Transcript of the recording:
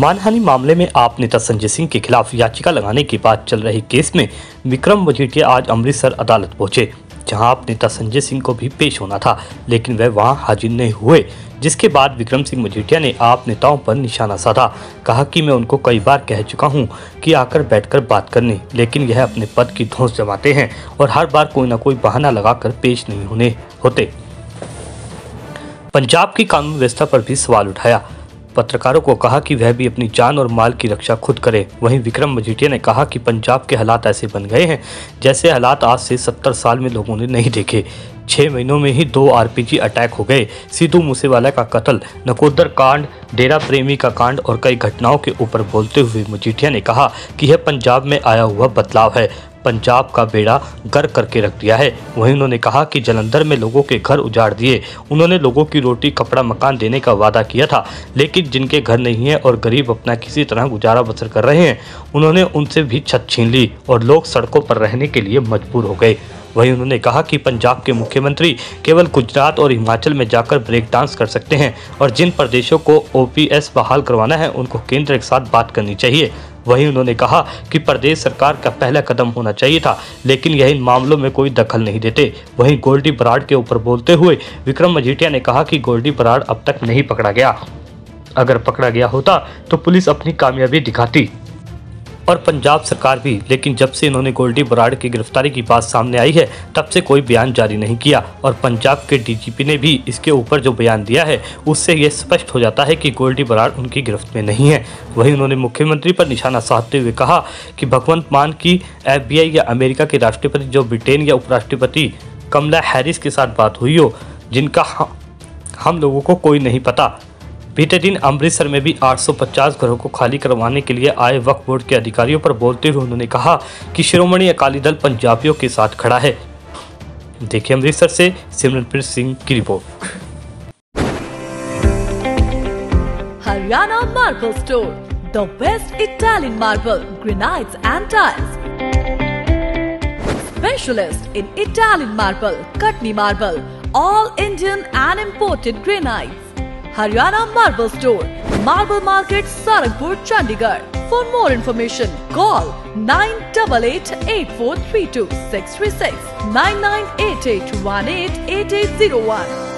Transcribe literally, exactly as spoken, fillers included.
मानहानि मामले में आप नेता संजय सिंह के खिलाफ याचिका लगाने के बाद चल रहे केस में विक्रम मजीठिया आज अमृतसर अदालत पहुंचे, जहां आप नेता संजय सिंह को भी पेश होना था, लेकिन वह वहां हाजिर नहीं हुए। जिसके बाद विक्रम सिंह मजीठिया ने आप नेताओं पर निशाना साधा। कहा कि मैं उनको कई बार कह चुका हूं कि आकर बैठकर बात करने, लेकिन यह अपने पद की धौंस जमाते हैं और हर बार कोई न कोई बहाना लगाकर पेश नहीं होने होते। पंजाब की कानून व्यवस्था पर भी सवाल उठाया। पत्रकारों को कहा कि वह भी अपनी जान और माल की रक्षा खुद करे। वहीं विक्रम मजीठिया ने कहा कि पंजाब के हालात ऐसे बन गए हैं जैसे हालात आज से सत्तर साल में लोगों ने नहीं देखे। छह महीनों में ही दो आरपीजी अटैक हो गए। सिद्धू मूसेवाला का कत्ल, नकोदर कांड, डेरा प्रेमी का कांड और कई घटनाओं के ऊपर बोलते हुए मजीठिया ने कहा कि यह पंजाब में आया हुआ बदलाव है, पंजाब का बेड़ा गर्क करके रख दिया है। वहीं उन्होंने कहा कि जलंधर में लोगों के घर उजाड़ दिए। उन्होंने लोगों की रोटी कपड़ा मकान देने का वादा किया था, लेकिन जिनके घर नहीं है और गरीब अपना किसी तरह गुजारा बसर कर रहे हैं, उन्होंने उनसे भी छत छीन ली और लोग सड़कों पर रहने के लिए मजबूर हो गए। वहीं उन्होंने कहा कि पंजाब के मुख्यमंत्री केवल गुजरात और हिमाचल में जाकर ब्रेक डांस कर सकते हैं और जिन प्रदेशों को ओपीएस बहाल करवाना है उनको केंद्र के साथ बात करनी चाहिए। वहीं उन्होंने कहा कि प्रदेश सरकार का पहला कदम होना चाहिए था, लेकिन यह इन मामलों में कोई दखल नहीं देते। वहीं गोल्डी बराड़ के ऊपर बोलते हुए विक्रम मजीठिया ने कहा कि गोल्डी बराड़ अब तक नहीं पकड़ा गया। अगर पकड़ा गया होता तो पुलिस अपनी कामयाबी दिखाती और पंजाब सरकार भी, लेकिन जब से इन्होंने गोल्डी बराड़ की गिरफ्तारी की बात सामने आई है तब से कोई बयान जारी नहीं किया और पंजाब के डीजीपी ने भी इसके ऊपर जो बयान दिया है उससे यह स्पष्ट हो जाता है कि गोल्डी बराड़ उनकी गिरफ्त में नहीं है। वहीं उन्होंने मुख्यमंत्री पर निशाना साधते हुए कहा कि भगवंत मान की एफबीआई या अमेरिका के राष्ट्रपति जो ब्रिटेन या उपराष्ट्रपति कमला हैरिस के साथ बात हुई हो, जिनका हम लोगों को कोई नहीं पता। बीते दिन अमृतसर में भी आठ सौ पचास घरों को खाली करवाने के लिए आए वक्फ बोर्ड के अधिकारियों पर बोलते हुए उन्होंने कहा कि शिरोमणि अकाली दल पंजाबियों के साथ खड़ा है। देखिए अमृतसर से सिमरनप्रीत सिंह की report. Haryana marble store, the best Italian marble, granites and tiles, specialist in Italian marble, Katni marble, all Indian and imported granites. Haryana Marble Store, Marble Market, Sarakpur, Chandigarh. For more information, call nine eight eight, eight four three two, six three six, nine nine eight eight, one eight eight eight zero one.